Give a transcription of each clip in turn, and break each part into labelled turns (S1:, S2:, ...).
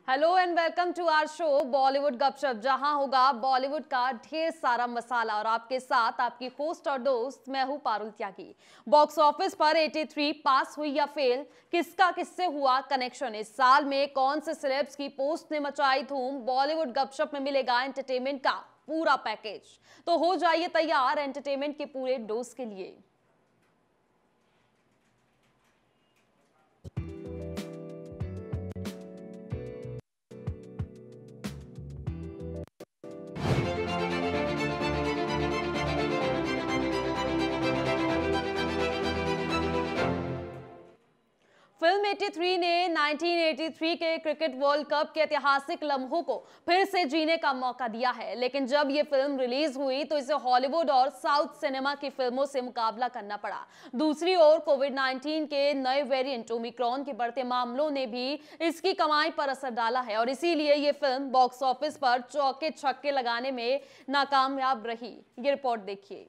S1: Hello and welcome to our show Bollywood Gupshup, जहां होगा बॉलीवुड का ढेर सारा मसाला और आपके साथ आपकी होस्ट और दोस्त मैं हूं पारुल त्यागी। बॉक्स ऑफिस पर 83 पास हुई या फेल, किसका किससे हुआ कनेक्शन, इस साल में कौन से सेलेब्स की पोस्ट ने मचाई धूम, बॉलीवुड गपशप में मिलेगा एंटरटेनमेंट का पूरा पैकेज। तो हो जाइए तैयार एंटरटेनमेंट के पूरे डोज के लिए। फिल्म 83 ने 1983 के क्रिकेट वर्ल्ड कप के ऐतिहासिक लम्हों को फिर से जीने का मौका दिया है। लेकिन जब ये फिल्म रिलीज हुई तो इसे हॉलीवुड और साउथ सिनेमा की फिल्मों से मुकाबला करना पड़ा। दूसरी ओर कोविड-19 के नए वेरिएंट ओमिक्रॉन के बढ़ते मामलों ने भी इसकी कमाई पर असर डाला है और इसीलिए ये फिल्म बॉक्स ऑफिस पर चौके छक्के लगाने में नाकामयाब रही। ये रिपोर्ट देखिए।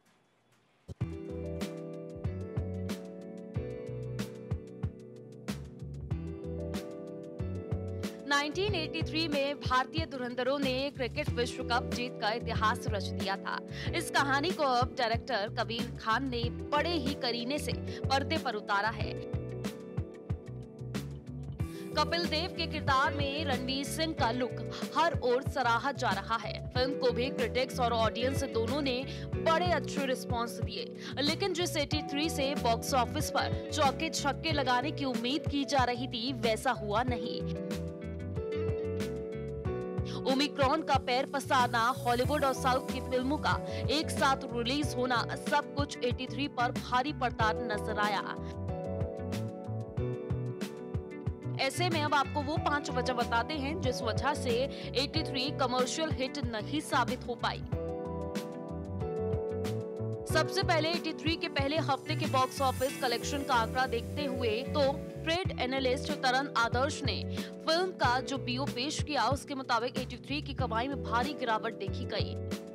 S1: 1983 में भारतीय धुरंधरों ने क्रिकेट विश्व कप जीत का इतिहास रच दिया था। इस कहानी को अब डायरेक्टर कबीर खान ने बड़े ही करीने से पर्दे पर उतारा है। कपिल देव के किरदार में रणवीर सिंह का लुक हर ओर सराहा जा रहा है। फिल्म को भी क्रिटिक्स और ऑडियंस दोनों ने बड़े अच्छे रिस्पांस दिए, लेकिन जिस 83 से बॉक्स ऑफिस पर चौके छक्के लगाने की उम्मीद की जा रही थी वैसा हुआ नहीं। ओमिक्रॉन का पैर पसारना, हॉलीवुड और साउथ की फिल्मों का एक साथ रिलीज होना, सब कुछ 83 पर भारी पड़ता नजर आया। ऐसे में अब आपको वो 5 वजह बताते हैं जिस वजह से 83 कमर्शियल हिट नहीं साबित हो पाई। सबसे पहले 83 के पहले हफ्ते के बॉक्स ऑफिस कलेक्शन का आंकड़ा देखते हुए तो ट्रेड एनालिस्ट तरन आदर्श ने फिल्म का जो बीओ पेश किया उसके मुताबिक 83 की कमाई में भारी गिरावट देखी गई।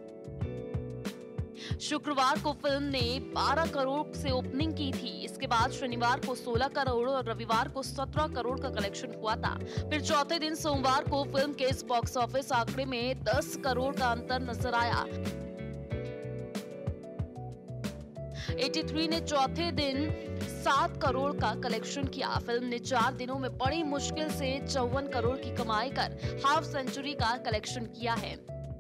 S1: शुक्रवार को फिल्म ने 12 करोड़ से ओपनिंग की थी। इसके बाद शनिवार को 16 करोड़ और रविवार को 17 करोड़ का कलेक्शन हुआ था। फिर चौथे दिन सोमवार को फिल्म के इस बॉक्स ऑफिस आंकड़े में 10 करोड़ का अंतर नजर आया। 83 ने चौथे दिन 7 करोड़ का कलेक्शन किया। फिल्म ने 4 दिनों में बड़ी मुश्किल से 54 करोड़ की कमाई कर हाफ सेंचुरी का कलेक्शन किया है।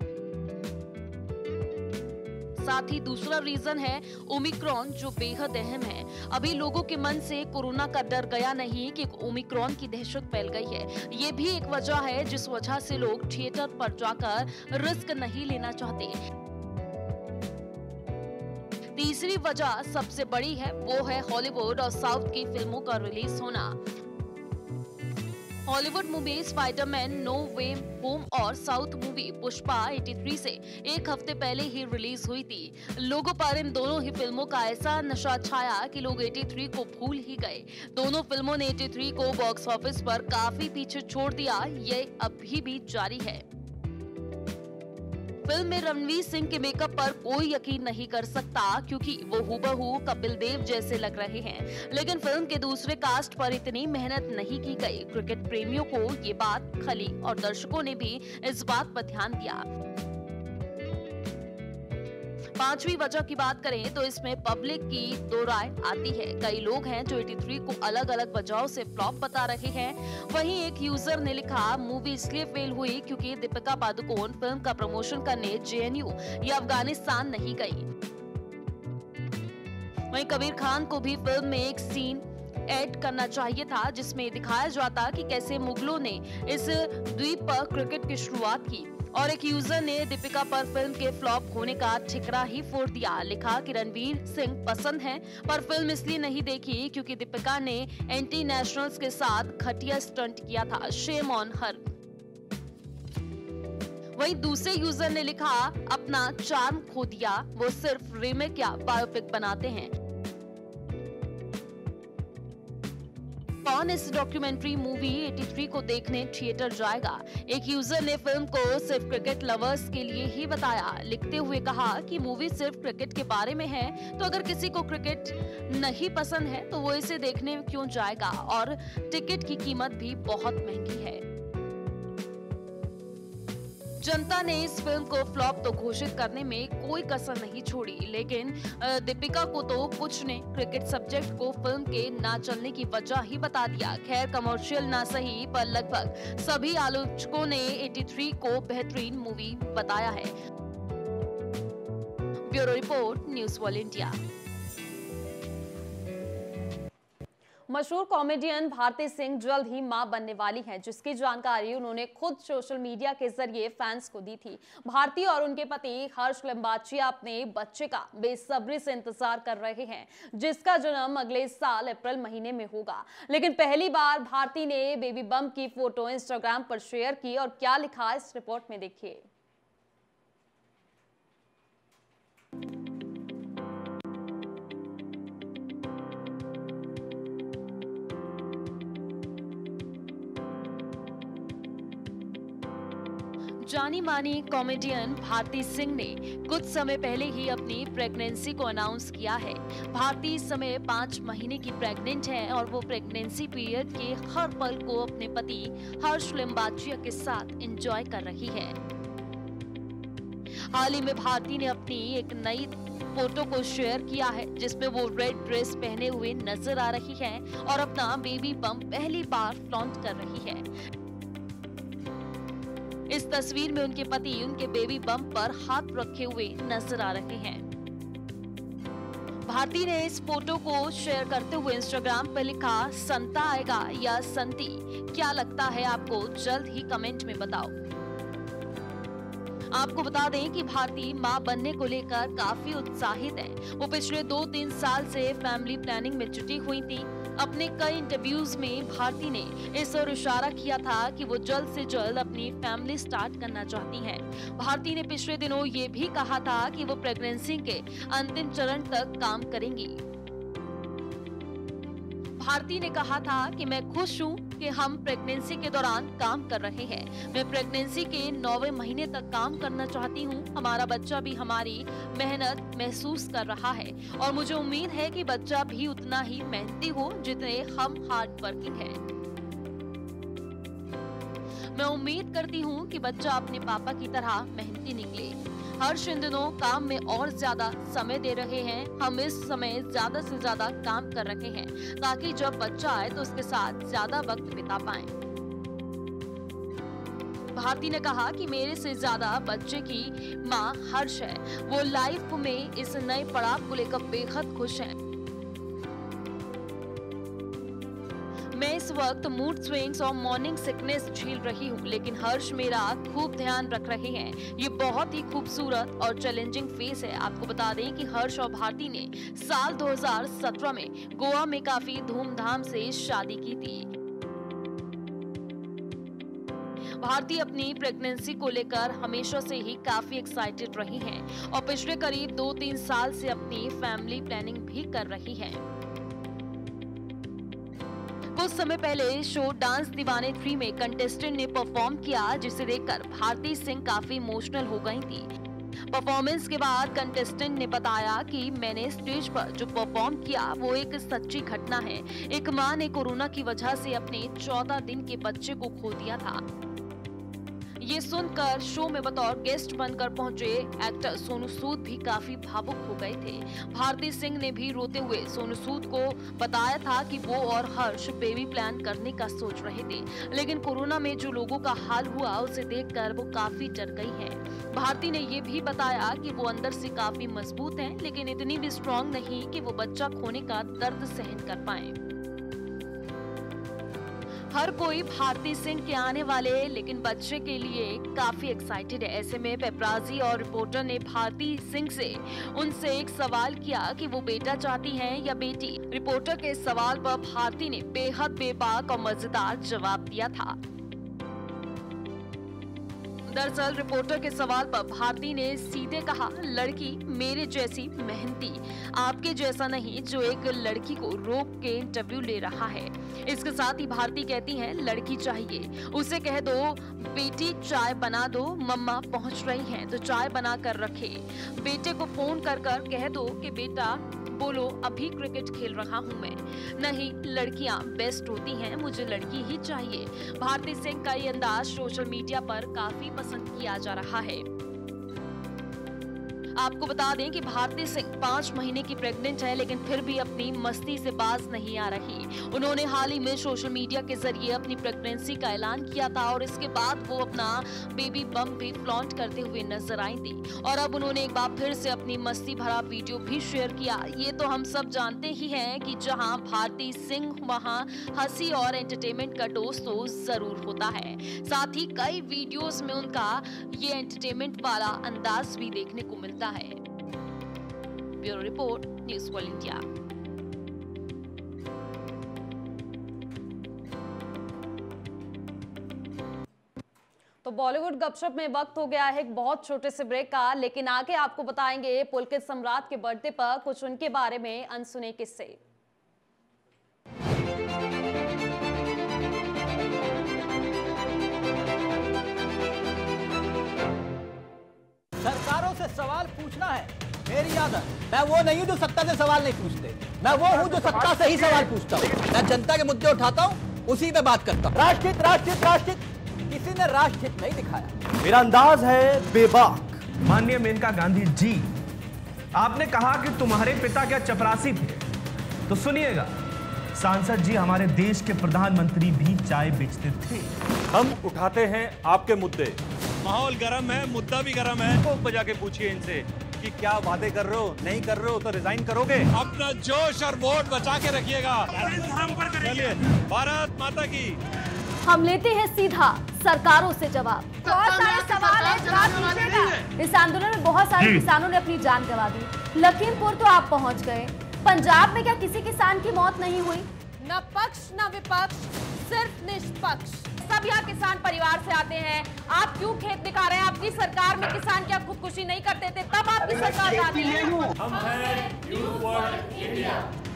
S1: साथ ही दूसरा रीजन है ओमिक्रॉन, जो बेहद अहम है। अभी लोगों के मन से कोरोना का डर गया नहीं कि ओमिक्रॉन की दहशत फैल गई है। ये भी एक वजह है जिस वजह से लोग थिएटर पर जाकर रिस्क नहीं लेना चाहते। तीसरी वजह सबसे बड़ी है, वो है हॉलीवुड और साउथ की फिल्मों का रिलीज होना। Hollywood movie Spiderman no way home और साउथ मूवी पुष्पा 83 से एक हफ्ते पहले ही रिलीज हुई थी। लोगों पर इन दोनों ही फिल्मों का ऐसा नशा छाया कि लोग 83 को भूल ही गए। दोनों फिल्मों ने 83 को बॉक्स ऑफिस पर काफी पीछे छोड़ दिया। ये अभी भी जारी है। फिल्म में रणवीर सिंह के मेकअप पर कोई यकीन नहीं कर सकता क्योंकि वो हूबहू कपिल देव जैसे लग रहे हैं। लेकिन फिल्म के दूसरे कास्ट पर इतनी मेहनत नहीं की गई। क्रिकेट प्रेमियों को ये बात खली और दर्शकों ने भी इस बात पर ध्यान दिया। पांचवी वजह की बात करें तो इसमें पब्लिक की दो राय आती है। कई लोग हैं जो 83 को अलग अलग वजहों से फ्लॉप बता रहे हैं। वहीं एक यूजर ने लिखा, मूवी इसलिए फेल हुई क्योंकि दीपिका पादुकोण फिल्म का प्रमोशन करने जेएनयू या अफगानिस्तान नहीं गई। वहीं कबीर खान को भी फिल्म में एक सीन ऐड करना चाहिए था जिसमें दिखाया जाता कि कैसे मुगलों ने इस द्वीप पर क्रिकेट की शुरुआत की। और एक यूजर ने दीपिका पर फिल्म के फ्लॉप होने का ठिकरा ही फोड़ दिया। लिखा कि रणवीर सिंह पसंद है पर फिल्म इसलिए नहीं देखी क्योंकि दीपिका ने एंटी नेशनल्स के साथ घटिया स्टंट किया था। Shame on her. वहीं दूसरे यूजर ने लिखा, अपना चार्म खो दिया, वो सिर्फ रीमेक या बायोपिक बनाते हैं। कौन इस डॉक्यूमेंट्री मूवी 83 को देखने थिएटर जाएगा? एक यूजर ने फिल्म को सिर्फ क्रिकेट लवर्स के लिए ही बताया, लिखते हुए कहा कि मूवी सिर्फ क्रिकेट के बारे में है, तो अगर किसी को क्रिकेट नहीं पसंद है तो वो इसे देखने क्यों जाएगा, और टिकट की कीमत भी बहुत महंगी है।
S2: जनता ने इस फिल्म को फ्लॉप तो घोषित करने में कोई कसर नहीं छोड़ी, लेकिन दीपिका को तो कुछ ने क्रिकेट सब्जेक्ट को फिल्म के ना चलने की वजह ही बता दिया। खैर, कमर्शियल ना सही पर लगभग सभी आलोचकों ने 83 को बेहतरीन मूवी बताया है। Bureau report, news world India.
S1: मशहूर कॉमेडियन भारती सिंह जल्द ही मां बनने वाली हैं, जिसकी जानकारी उन्होंने खुद सोशल मीडिया के जरिए फैंस को दी थी। भारती और उनके पति हर्ष लिम्बाचिया अपने बच्चे का बेसब्री से इंतजार कर रहे हैं, जिसका जन्म अगले साल अप्रैल महीने में होगा। लेकिन पहली बार भारती ने बेबी बम्प की फोटो इंस्टाग्राम पर शेयर की और क्या लिखा इस रिपोर्ट में देखिए।
S2: जानी मानी कॉमेडियन भारती सिंह ने कुछ समय पहले ही अपनी प्रेगनेंसी को अनाउंस किया है। भारती इस समय 5 महीने की प्रेग्नेंट है और वो प्रेगनेंसी पीरियड के हर पल को अपने पति हर्ष लिम्बाचिया के साथ एंजॉय कर रही है। हाल ही में भारती ने अपनी एक नई फोटो को शेयर किया है, जिसमें वो रेड ड्रेस पहने हुए नजर आ रही है और अपना बेबी बम्प पहली बार फ्लॉन्ट कर रही है। इस तस्वीर में उनके पति उनके बेबी बम्प पर हाथ रखे हुए नजर आ रहे हैं। भारती ने इस फोटो को शेयर करते हुए इंस्टाग्राम पर लिखा, संता आएगा या संती, क्या लगता है आपको, जल्द ही कमेंट में बताओ। आपको बता दें कि भारती मां बनने को लेकर काफी उत्साहित है। वो पिछले 2-3 साल से फैमिली प्लानिंग में जुटी हुई थी। अपने कई इंटरव्यूज में भारती ने इस ओर इशारा किया था कि वो जल्द से जल्द अपनी फैमिली स्टार्ट करना चाहती हैं। भारती ने पिछले दिनों ये भी कहा था कि वो प्रेगनेंसी के अंतिम चरण तक काम करेंगी। भारती ने कहा था कि मैं खुश हूँ कि हम प्रेगनेंसी के दौरान काम कर रहे हैं। मैं प्रेगनेंसी के 9वें महीने तक काम करना चाहती हूँ। हमारा बच्चा भी हमारी मेहनत महसूस कर रहा है और मुझे उम्मीद है कि बच्चा भी उतना ही मेहनती हो जितने हम हार्ड वर्किंग हैं। मैं उम्मीद करती हूँ कि बच्चा अपने पापा की तरह मेहनती निकले। हर्ष इन दिनों काम में और ज्यादा समय दे रहे हैं। हम इस समय ज्यादा से ज्यादा काम कर रहे हैं ताकि जब बच्चा आए तो उसके साथ ज्यादा वक्त बिता पाएं। भारती ने कहा कि मेरे से ज्यादा बच्चे की मां हर्ष है। वो लाइफ में इस नए पड़ाव को लेकर बेहद खुश हैं। मैं इस वक्त मूड स्विंग्स और मॉर्निंग सिकनेस झेल रही हूँ, लेकिन हर्ष मेरा खूब ध्यान रख रहे हैं। ये बहुत ही खूबसूरत और चैलेंजिंग फेस है। आपको बता दें कि हर्ष और भारती ने साल 2017 में गोवा में काफी धूमधाम से शादी की थी। भारती अपनी प्रेगनेंसी को लेकर हमेशा से ही काफी एक्साइटेड रही हैं और पिछले करीब 2-3 साल से अपनी फैमिली प्लानिंग भी कर रही हैं। कुछ समय पहले शो डांस दीवाने 3 में कंटेस्टेंट ने परफॉर्म किया, जिसे देखकर भारती सिंह काफी इमोशनल हो गई थी। परफॉर्मेंस के बाद कंटेस्टेंट ने बताया कि मैंने स्टेज पर जो परफॉर्म किया वो एक सच्ची घटना है। एक मां ने कोरोना की वजह से अपने 14 दिन के बच्चे को खो दिया था। ये सुनकर शो में बतौर गेस्ट बनकर पहुंचे एक्टर सोनू सूद भी काफी भावुक हो गए थे। भारती सिंह ने भी रोते हुए सोनू सूद को बताया था कि वो और हर्ष बेबी प्लान करने का सोच रहे थे, लेकिन कोरोना में जो लोगों का हाल हुआ उसे देखकर वो काफी डर गई हैं। भारती ने ये भी बताया कि वो अंदर से काफी मजबूत हैं, लेकिन इतनी भी स्ट्रॉन्ग नहीं कि वो बच्चा खोने का दर्द सहन कर पाएं। हर कोई भारती सिंह के आने वाले लेकिन बच्चे के लिए काफी एक्साइटेड है। ऐसे में पेपराजी और रिपोर्टर ने भारती सिंह से उनसे एक सवाल किया कि वो बेटा चाहती हैं या बेटी। रिपोर्टर के सवाल पर भारती ने बेहद बेबाक और मजेदार जवाब दिया था। दरअसल रिपोर्टर के सवाल पर भारती ने सीधे कहा, लड़की मेरे जैसी मेहनती, आपके जैसा नहीं जो एक लड़की को रोक के इंटरव्यू ले रहा है। इसके साथ ही भारती कहती हैं, लड़की चाहिए, उसे कह दो बेटी चाय बना दो, मम्मा पहुंच रही हैं तो चाय बना कर रखे। बेटे को फोन कर कर कह दो कि बेटा बोलो अभी क्रिकेट खेल रहा हूं मैं, नहीं लड़कियां बेस्ट होती हैं, मुझे लड़की ही चाहिए। भारती सिंह का ये अंदाज सोशल मीडिया पर काफी पसंद किया जा रहा है। आपको बता दें कि भारती सिंह 5 महीने की प्रेग्नेंट है, लेकिन फिर भी अपनी मस्ती से बाज नहीं आ रही। उन्होंने हाल ही में सोशल मीडिया के जरिए अपनी प्रेगनेंसी का ऐलान किया था और इसके बाद वो अपना बेबी बम भी फ्लॉन्ट करते हुए नजर आई थी। और अब उन्होंने एक बार फिर से अपनी मस्ती भरा वीडियो भी शेयर किया। ये तो हम सब जानते ही हैं कि जहां भारती सिंह वहां हंसी और एंटरटेनमेंट का डोज तो जरूर होता है। साथ ही कई वीडियोस में उनका ये एंटरटेनमेंट वाला अंदाज भी देखने को मिलता है। Bureau report, news world India.
S1: तो बॉलीवुड गपशप में वक्त हो गया है एक बहुत छोटे से ब्रेक का, लेकिन आगे आपको बताएंगे पुलकित सम्राट के बर्थडे पर कुछ उनके बारे में अनसुने किस्से।
S3: सरकारों से सवाल पूछना है मेरी आदत। मैं वो नहीं हूं जो सत्ता से सवाल नहीं पूछते, मैं वो हूं जो सत्ता से ही सवाल पूछता हूं। मैं जनता के मुद्दे उठाता हूं, उसी पे बात करता हूं। राष्ट्रहित राष्ट्रहित राष्ट्रहित, किसी ने राष्ट्रहित नहीं दिखाया।
S4: मेरा अंदाज है बेबाक। माननीय मेनका गांधी जी, आपने कहा कि तुम्हारे पिता क्या चपरासी थे, तो सुनिएगा, सांसद जी हमारे देश के प्रधानमंत्री भी चाय बेचते थे।
S5: हम उठाते हैं आपके मुद्दे। माहौल गर्म है, मुद्दा भी गर्म है। तो बजा के पूछिए इनसे कि क्या वादे कर रहे हो, नहीं कर रहे हो तो रिजाइन करोगे। अपना जोश और वोट बचा के रखिएगा। चलिए, भारत माता की।
S6: हम लेते हैं सीधा सरकारों से जवाब। बहुत सारे सवाल हैं, जवाब दीजिएगा। इस आंदोलन में बहुत सारे किसानों ने अपनी जान गंवा दी। लखीमपुर तो आप पहुंच गए, पंजाब में क्या किसी किसान की मौत नहीं हुई?
S1: न पक्ष न विपक्ष, सिर्फ निष्पक्ष। सब यहाँ किसान परिवार से आते हैं। आप क्यों खेत दिखा रहे हैं? आपकी सरकार में किसान क्या खुदकुशी नहीं करते थे? तब आपकी सरकार आती है।
S5: हम हैं न्यूज़ वर्ल्ड इंडिया।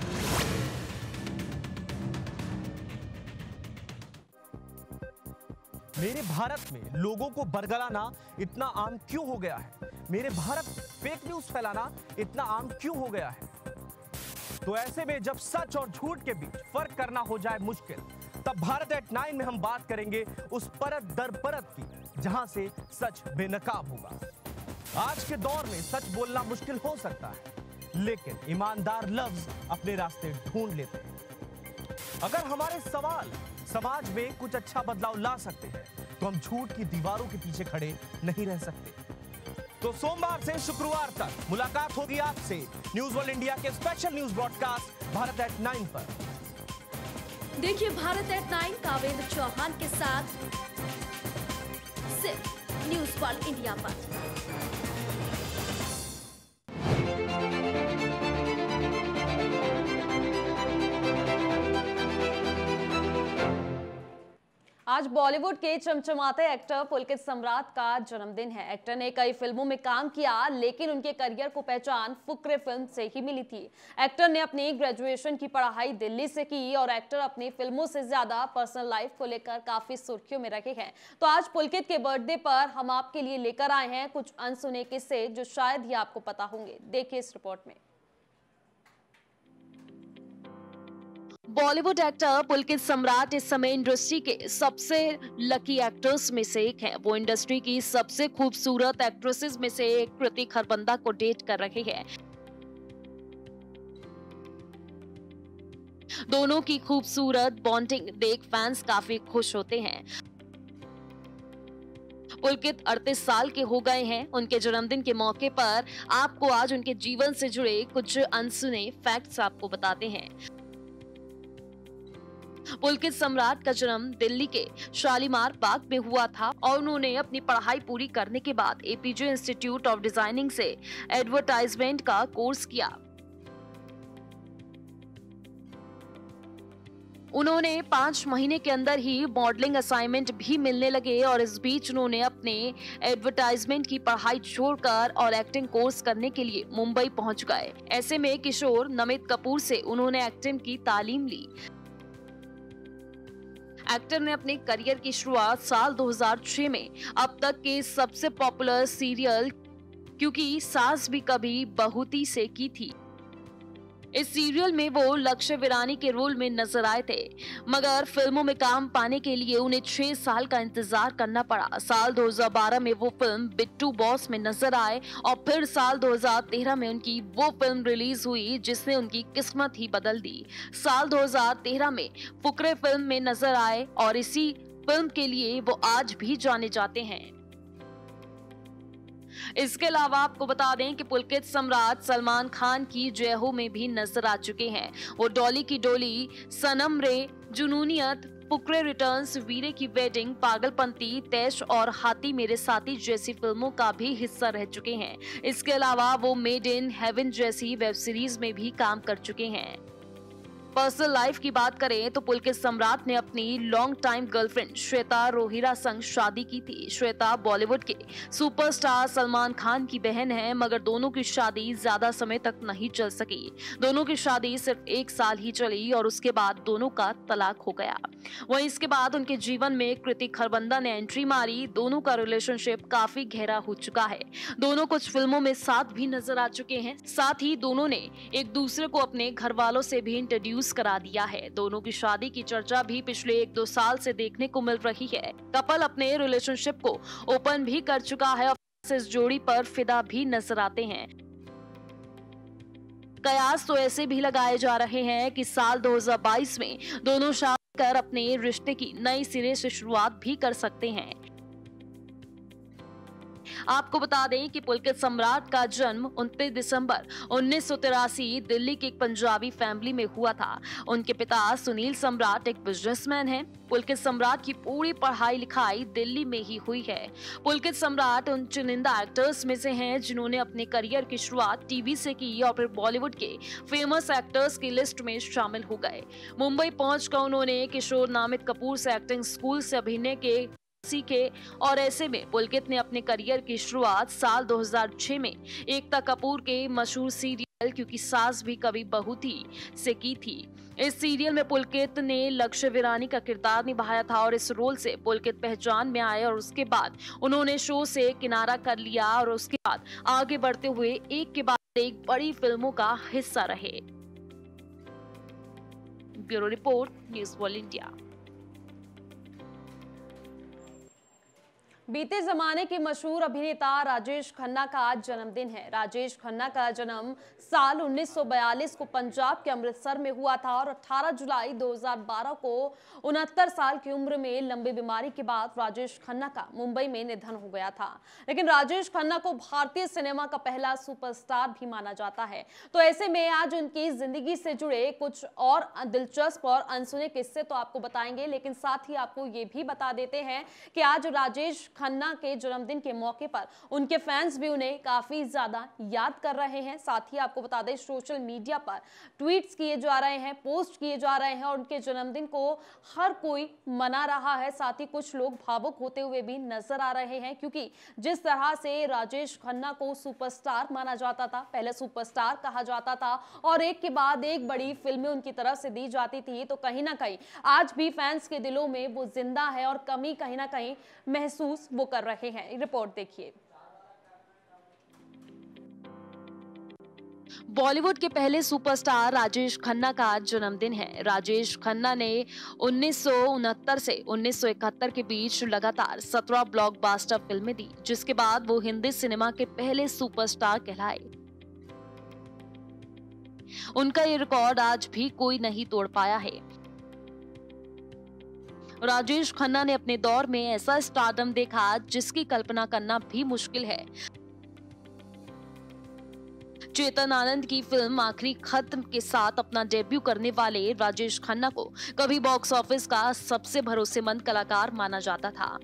S4: मेरे भारत में लोगों को बरगलाना इतना आम क्यों हो गया है? मेरे भारत फेक न्यूज फैलाना इतना आम क्यों हो गया है? तो ऐसे में जब सच और झूठ के बीच फर्क करना हो जाए मुश्किल, तब भारत एट 9 में हम बात करेंगे उस परत दर परत की जहां से सच बेनकाब होगा। आज के दौर में सच बोलना मुश्किल हो सकता है, लेकिन ईमानदार लफ्ज अपने रास्ते ढूंढ लेते हैं। अगर हमारे सवाल समाज में कुछ अच्छा बदलाव ला सकते हैं, तो हम झूठ की दीवारों के पीछे खड़े नहीं रह सकते। तो सोमवार से शुक्रवार तक मुलाकात होगी आपसे न्यूज़ वर्ल्ड इंडिया के special news broadcast Bharat at 9 पर।
S6: देखिए भारत एट 9 कावेंद्र चौहान के साथ सिर्फ न्यूज़ वर्ल्ड इंडिया पर।
S1: आज बॉलीवुड के चमचमाते एक्टर पुलकित सम्राट का जन्मदिन है। एक्टर ने कई फिल्मों में काम किया, लेकिन उनके करियर को पहचान फुकरे फिल्म से ही मिली थी। एक्टर ने अपनी ग्रेजुएशन की पढ़ाई दिल्ली से की और एक्टर अपनी फिल्मों से ज्यादा पर्सनल लाइफ को लेकर काफी सुर्खियों में रखे हैं। तो आज पुलकित के बर्थडे पर हम आपके लिए लेकर आए हैं कुछ अनसुने किस्से जो शायद ही आपको पता होंगे। देखिए इस रिपोर्ट में।
S2: बॉलीवुड एक्टर पुलकित सम्राट इस समय इंडस्ट्री के सबसे लकी एक्टर्स में से एक हैं। वो इंडस्ट्री की सबसे खूबसूरत एक्ट्रेसेस में से एक कृति खरबंदा को डेट कर रहे हैं। दोनों की खूबसूरत बॉन्डिंग देख फैंस काफी खुश होते हैं। पुलकित 38 साल के हो गए हैं। उनके जन्मदिन के मौके पर आपको आज उनके जीवन से जुड़े कुछ अनसुने फैक्ट्स आपको बताते हैं। पुलकित सम्राट का जन्म दिल्ली के शालीमार बाग में हुआ था और उन्होंने अपनी पढ़ाई पूरी करने के बाद एपीजे इंस्टीट्यूट ऑफ डिजाइनिंग से एडवर्टाइजमेंट का कोर्स किया। उन्होंने 5 महीने के अंदर ही मॉडलिंग असाइनमेंट भी मिलने लगे और इस बीच उन्होंने अपने एडवर्टाइजमेंट की पढ़ाई छोड़कर और एक्टिंग कोर्स करने के लिए मुंबई पहुंच गए। ऐसे में किशोर नमित कपूर से उन्होंने एक्टिंग की तालीम ली। एक्टर ने अपने करियर की शुरुआत साल 2006 में अब तक के सबसे पॉपुलर सीरियल क्योंकि सास भी कभी बहुती से की थी। इस सीरियल में वो लक्ष्य विरानी के रोल में नजर आए थे, मगर फिल्मों में काम पाने के लिए उन्हें 6 साल का इंतजार करना पड़ा। साल 2012 में वो फिल्म बिट्टू बॉस में नजर आए और फिर साल 2013 में उनकी वो फिल्म रिलीज हुई जिसने उनकी किस्मत ही बदल दी। साल 2013 में फुकरे फिल्म में नजर आए और इसी फिल्म के लिए वो आज भी जाने जाते हैं। इसके अलावा आपको बता दें कि पुलकित सम्राट सलमान खान की जय हो में भी नजर आ चुके हैं। वो डॉली की डोली, सनम रे, जुनूनियत, फुकरे रिटर्न्स, वीरे की वेडिंग, पागलपंती, तैश और हाथी मेरे साथी जैसी फिल्मों का भी हिस्सा रह चुके हैं। इसके अलावा वो मेड इन हेवन जैसी वेब सीरीज में भी काम कर चुके हैं। पर्सनल लाइफ की बात करें तो पुलकित सम्राट ने अपनी long time girlfriend Shweta Rohira संग शादी की थी। श्वेता बॉलीवुड के सुपरस्टार सलमान खान की बहन है, मगर दोनों की शादी ज्यादा समय तक नहीं चल सकी। दोनों की शादी सिर्फ 1 साल ही चली और उसके बाद दोनों का तलाक हो गया। वहीं इसके बाद उनके जीवन में कृति खरबंदा ने एंट्री मारी। दोनों का रिलेशनशिप काफी गहरा हो चुका है। दोनों कुछ फिल्मों में साथ भी नजर आ चुके हैं। साथ ही दोनों ने एक दूसरे को अपने घर वालों से भी इंट्रोड्यूस करा दिया है। दोनों की शादी की चर्चा भी पिछले 1-2 साल से देखने को मिल रही है। कपल अपने रिलेशनशिप को ओपन भी कर चुका है और इस जोड़ी पर फिदा भी नजर आते हैं। कयास तो ऐसे भी लगाए जा रहे हैं कि साल 2022 में दोनों शादी कर अपने रिश्ते की नई सिरे से शुरुआत भी कर सकते हैं। आपको बता दें कि पुलकित सम्राट का जन्म 29 दिसंबर 1983 दिल्ली की एक पंजाबी फैमिली में हुआ था। उनके पिता सुनील सम्राट एक बिजनेसमैन हैं। पुलकित सम्राट की पूरी पढ़ाई लिखाई दिल्ली में ही हुई है। पुलकित सम्राट उन चुनिंदा एक्टर्स में से हैं जिन्होंने अपने करियर की शुरुआत टीवी से की और फिर बॉलीवुड के फेमस एक्टर्स की लिस्ट में शामिल हो गए। मुंबई पहुंचकर उन्होंने किशोर नामित कपूर से एक्टिंग स्कूल से अभिनय के सीखे और ऐसे में पुलकित ने अपने करियर की शुरुआत साल 2006 में एकता कपूर के मशहूर सीरियल क्योंकि सास भी कभी बहू थी से की थी। इस सीरियल में पुलकित ने लक्ष्य विरानी का किरदार निभाया था और इस रोल से पुलकित पहचान में आए और उसके बाद उन्होंने शो से किनारा कर लिया और उसके बाद आगे बढ़ते हुए एक के बाद एक बड़ी फिल्मों का हिस्सा रहे। Bureau report, news world India.
S1: बीते जमाने के मशहूर अभिनेता राजेश खन्ना का आज जन्मदिन है। राजेश खन्ना का जन्म साल 1942 को पंजाब के अमृतसर में हुआ था और 18 जुलाई 2012 को 69 साल की उम्र में लंबी बीमारी के बाद राजेश खन्ना का मुंबई में निधन हो गया था। लेकिन राजेश खन्ना को भारतीय सिनेमा का पहला सुपरस्टार भी माना जाता है। तो ऐसे में आज उनकी जिंदगी से जुड़े कुछ और दिलचस्प और अनसुने किस्से तो आपको बताएंगे, लेकिन साथ ही आपको ये भी बता देते हैं कि आज राजेश खन्ना के जन्मदिन के मौके पर उनके फैंस भी उन्हें काफी ज्यादा याद कर रहे हैं। साथ ही आपको बता दें सोशल मीडिया पर ट्वीट्स किए जा रहे हैं, पोस्ट किए जा रहे हैं और उनके जन्मदिन को हर कोई मना रहा है। साथ ही कुछ लोग भावुक होते हुए भी नजर आ रहे हैं, क्योंकि जिस तरह से राजेश खन्ना को सुपरस्टार माना जाता था, पहले सुपरस्टार कहा जाता था और एक के बाद एक बड़ी फिल्में उनकी तरफ से दी जाती थी, तो कहीं ना कहीं आज भी फैंस के दिलों में वो जिंदा है और कमी कहीं ना कहीं महसूस वो कर रहे हैं। रिपोर्ट देखिए।
S2: बॉलीवुड के पहले सुपरस्टार राजेश खन्ना का आज जन्मदिन है। राजेश खन्ना ने 1969 से 1971 के बीच लगातार 17 ब्लॉकबस्टर फिल्में दी, जिसके बाद वो हिंदी सिनेमा के पहले सुपरस्टार कहलाए। उनका ये रिकॉर्ड आज भी कोई नहीं तोड़ पाया है। राजेश खन्ना ने अपने दौर में ऐसा स्टारडम देखा जिसकी कल्पना करना भी मुश्किल है। चेतन आनंद की फिल्म आखिरी खत्म के साथ अपना डेब्यू करने वाले राजेश खन्ना को कभी बॉक्स ऑफिस का सबसे भरोसेमंद कलाकार माना जाता था।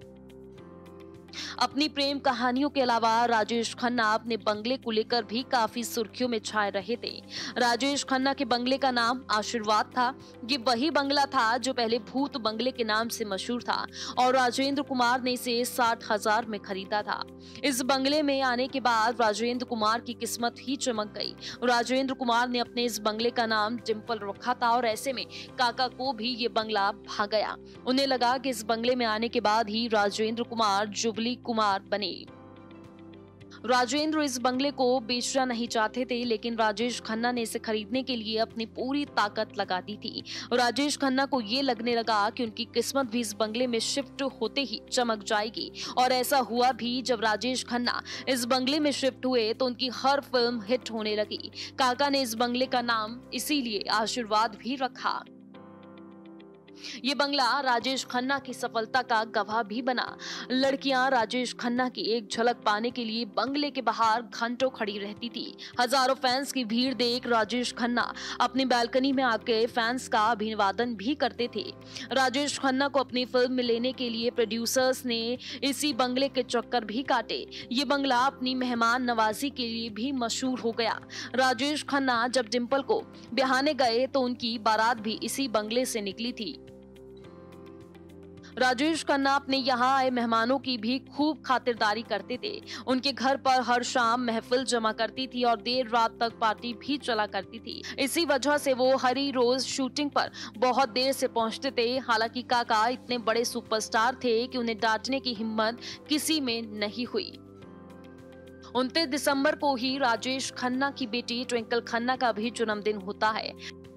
S2: अपनी प्रेम कहानियों के अलावा राजेश खन्ना अपने बंगले को लेकर भी काफी सुर्खियों में छाए रहे थे। राजेश खन्ना के बंगले का नाम आशीर्वाद था। ये वही बंगला था जो पहले भूत बंगले के नाम से मशहूर था और राजेंद्र कुमार ने इसे 60,000 में खरीदा था। इस बंगले में आने के बाद राजेंद्र कुमार की किस्मत ही चमक गई। राजेंद्र कुमार ने अपने इस बंगले का नाम डिम्पल रखा था और ऐसे में काका को भी ये बंगला भा गया। उन्हें लगा कि इस बंगले में आने के बाद ही राजेंद्र कुमार जुबली कुमार बने। राजेंद्र इस बंगले को बेचना नहीं चाहते थे, लेकिन राजेश खन्ना ने इसे खरीदने के लिए अपनी पूरी ताकत लगा दी थी। राजेश खन्ना को ये लगने लगा कि उनकी किस्मत भी इस बंगले में शिफ्ट होते ही चमक जाएगी, और ऐसा हुआ भी। जब राजेश खन्ना इस बंगले में शिफ्ट हुए तो उनकी हर फिल्म हिट होने लगी। काका ने इस बंगले का नाम इसीलिए आशीर्वाद भी रखा। ये बंगला राजेश खन्ना की सफलता का गवाह भी बना। लड़कियां राजेश खन्ना की एक झलक पाने के लिए बंगले के बाहर घंटों खड़ी रहती थी। हजारों फैंस की भीड़ देख राजेश खन्ना अपनी बालकनी में आके फैंस का अभिवादन भी करते थे। राजेश खन्ना को अपनी फिल्म में लेने के लिए प्रोड्यूसर्स ने इसी बंगले के चक्कर भी काटे। ये बंगला अपनी मेहमान नवाजी के लिए भी मशहूर हो गया। राजेश खन्ना जब डिंपल को ब्याहने गए तो उनकी बारात भी इसी बंगले से निकली थी। राजेश खन्ना अपने यहाँ आए मेहमानों की भी खूब खातिरदारी करते थे। उनके घर पर हर शाम महफिल जमा करती थी और देर रात तक पार्टी भी चला करती थी। इसी वजह से वो हर रोज शूटिंग पर बहुत देर से पहुंचते थे। हालांकि काका इतने बड़े सुपरस्टार थे कि उन्हें डांटने की हिम्मत किसी में नहीं हुई। 29 दिसंबर को ही राजेश खन्ना की बेटी ट्विंकल खन्ना का भी जन्मदिन होता है।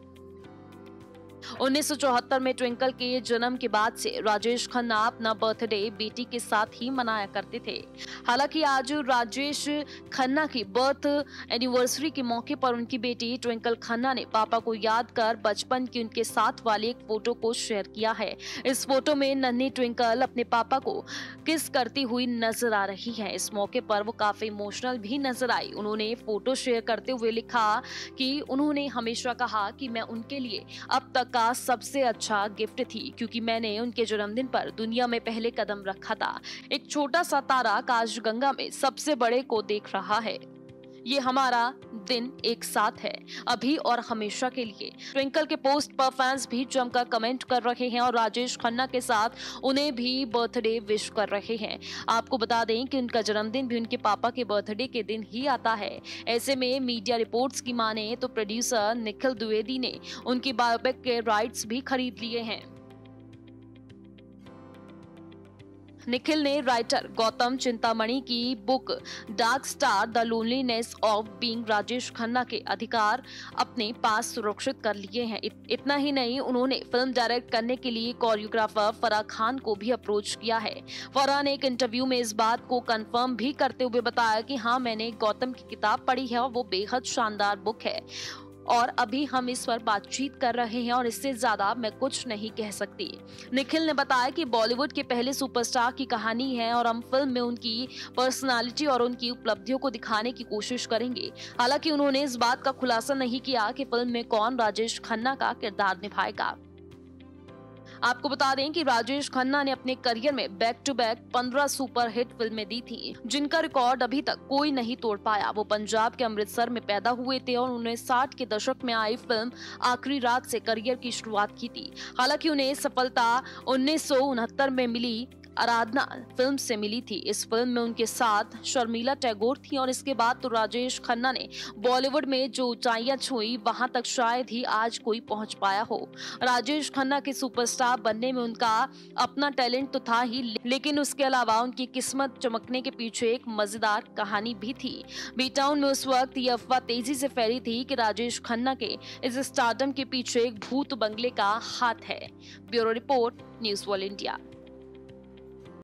S2: 1974 में ट्विंकल के जन्म के बाद से राजेश खन्ना अपना बर्थडे बेटी के साथ ही मनाया करते थे। हालांकि आज राजेश खन्ना की बर्थ एनिवर्सरी के मौके पर उनकी बेटी ट्विंकल खन्ना ने पापा को याद कर बचपन की उनके साथ वाली एक फोटो को शेयर किया है। इस फोटो में नन्ही ट्विंकल अपने पापा को किस करती हुई नजर आ रही है। इस मौके पर वो काफी इमोशनल भी नजर आई। उन्होंने फोटो शेयर करते हुए लिखा कि उन्होंने हमेशा कहा कि मैं उनके लिए अब तक का सबसे अच्छा गिफ्ट थी, क्योंकि मैंने उनके जन्मदिन पर दुनिया में पहले कदम रखा था। एक छोटा सा तारा काशगंगा में सबसे बड़े को देख रहा है। ये हमारा दिन एक साथ है, अभी और हमेशा के लिए। ट्विंकल के पोस्ट पर फैंस भी जमकर कमेंट कर रहे हैं और राजेश खन्ना के साथ उन्हें भी बर्थडे विश कर रहे हैं। आपको बता दें कि उनका जन्मदिन भी उनके पापा के बर्थडे के दिन ही आता है। ऐसे में मीडिया रिपोर्ट्स की माने तो प्रोड्यूसर निखिल द्विवेदी ने उनकी बायोपिक के राइट्स भी खरीद लिए हैं। निखिल ने राइटर गौतम चिंतामणि की book dark star the loneliness of being Rajesh Khanna के अधिकार अपने पास सुरक्षित कर लिए हैं। इतना ही नहीं, उन्होंने फिल्म डायरेक्ट करने के लिए कोरियोग्राफर फराह खान को भी अप्रोच किया है। फराह ने एक इंटरव्यू में इस बात को कंफर्म भी करते हुए बताया कि हाँ, मैंने गौतम की किताब पढ़ी है और वो बेहद शानदार बुक है और अभी हम इस पर बातचीत कर रहे हैं और इससे ज्यादा मैं कुछ नहीं कह सकती। निखिल ने बताया कि बॉलीवुड के पहले सुपरस्टार की कहानी है और हम फिल्म में उनकी पर्सनालिटी और उनकी उपलब्धियों को दिखाने की कोशिश करेंगे। हालांकि उन्होंने इस बात का खुलासा नहीं किया कि फिल्म में कौन राजेश खन्ना का किरदार निभाएगा। आपको बता दें कि राजेश खन्ना ने अपने करियर में back to back 15 super hit फिल्में दी थी, जिनका रिकॉर्ड अभी तक कोई नहीं तोड़ पाया। वो पंजाब के अमृतसर में पैदा हुए थे और उन्होंने 60 के दशक में आई फिल्म आखिरी रात से करियर की शुरुआत की थी। हालांकि उन्हें सफलता 1969 में मिली आराधना फिल्म से मिली थी। इस फिल्म में उनके साथ शर्मिला टैगोर थी और इसके बाद तो राजेश खन्ना ने बॉलीवुड में जो ऊंचाइयां छुई वहां तक शायद ही आज कोई पहुंच पाया हो। राजेश खन्ना के सुपरस्टार बनने में उनका अपना टैलेंट तो था ही, लेकिन उसके अलावा उनकी किस्मत चमकने के पीछे एक मजेदार कहानी भी थी। बी टाउन में उस वक्त ये अफवाह तेजी से फैली थी कि राजेश खन्ना के इस स्टारडम के पीछे एक भूत बंगले का हाथ है। Bureau report, news world India.